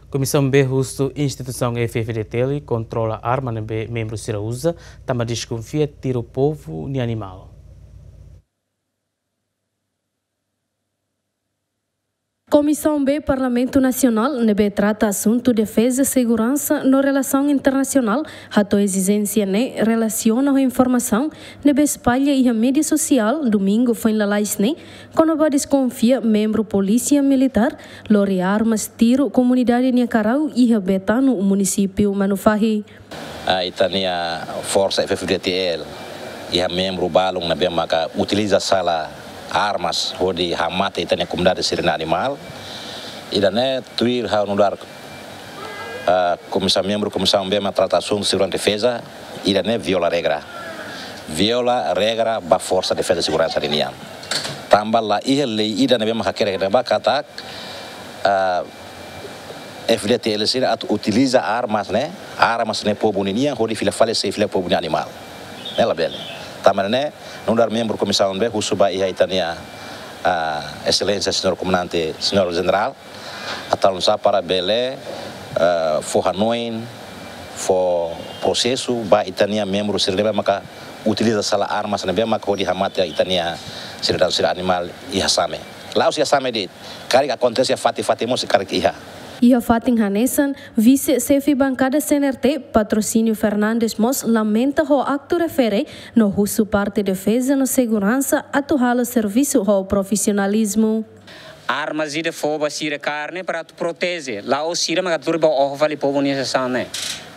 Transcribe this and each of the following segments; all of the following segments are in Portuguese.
Comissão B Russo Instituição FFDT controla arma na membro Sirausa, também desconfia tira o povo e animal. Comissão B Parlamento Nacional nebe trata assunto defesa e segurança na relação internacional, a exigência ne relaciona a informação nebe espalha e a mídia social domingo foi lá ne quando vai desconfia membro polícia militar lori armas tiro comunidade Niacarau e a betano o município Manufahi. A Itania Força FFDTL e a membro balong na bem maka utiliza sala armas hodi hamate itania comunidade sirena animal e dané tuir ha nudar comissão membro comissão bem trata assunto segurança defesa e dané viola regra ba força defesa segurança rinian tambal la ia lei ida bem hakere ba katak FDTL sira utiliza armas né povo ninian hodi fila falece fila povo animal ela bele tamarane nundar membro comissão B husuba e Itania excelência senhor comandante senhor general atalun sa para bele for hanoin for processo ba Itania membro sirleba maka utiliza sala armas na be maka hodi hamate Itania sirdan sira animal e hasame lá os hasame dit cari acontece fati mo se cari iha. E a Fatin Hanesan, vice-chefe bancada CNRT, Patrocínio Fernandes Mos, lamenta o acto refere no russo parte defesa na segurança atual serviço ao profissionalismo. Armas e de fogo sira carne para tu proteger. Lá o sira mas turba o vale povo necessário né.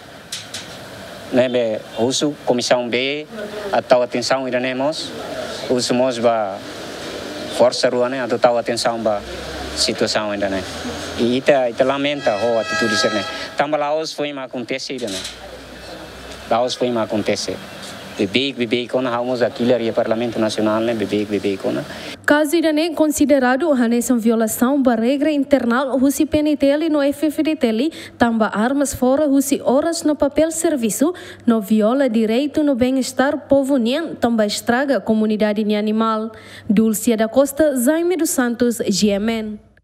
Né russo comissão B atau atenção iranemos. Russo mos ba força rua né atau atenção ba situação ainda né. E ita lamenta a atitude né. Também Laos foi uma acontece né. Laos foi uma acontece. Bebê com a almoço aquilo é Parlamento Nacional né bebê com. Caso irane considerado a violação da regra internal husi PNTL no FFDTL tamba armas fora husi horas no papel serviço no viola direito no bem-estar povo nien tamba estraga comunidade animal. Dulcia da Costa, Jaime dos Santos, GMN.